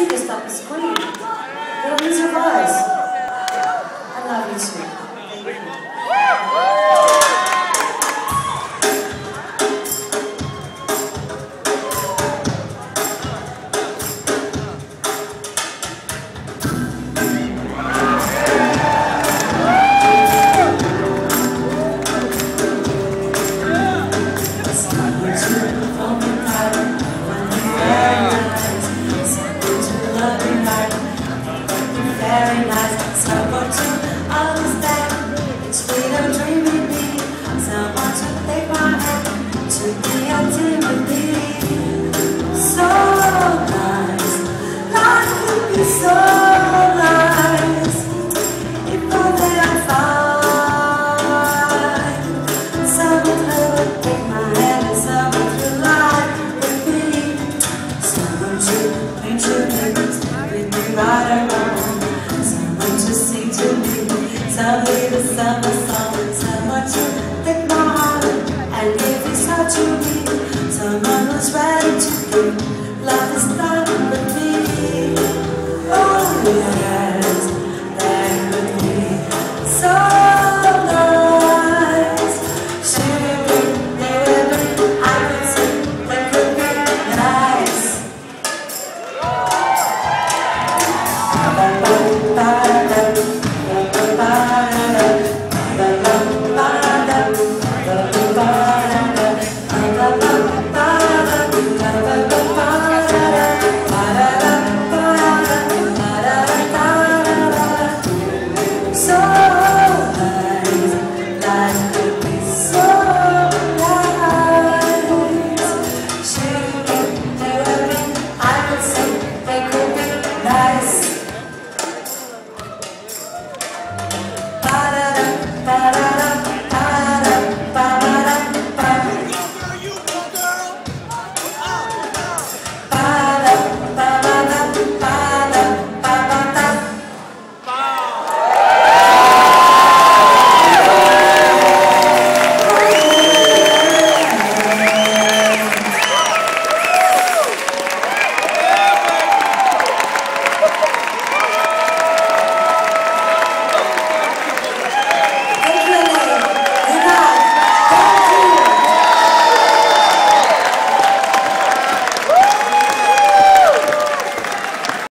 easy to stop a scream. It'll ease your voice. I love you too. Very nice, someone to understand. It's freedom dreaming me. Someone to take my hand, to be ultimately so nice. Life could be so nice if only I find someone who would take my hand and someone to lie with me. Someone to paint your pictures with me right around. Tell me the summer song, someone to take my heart and give his heart to me. Someone who's ready to give. Love is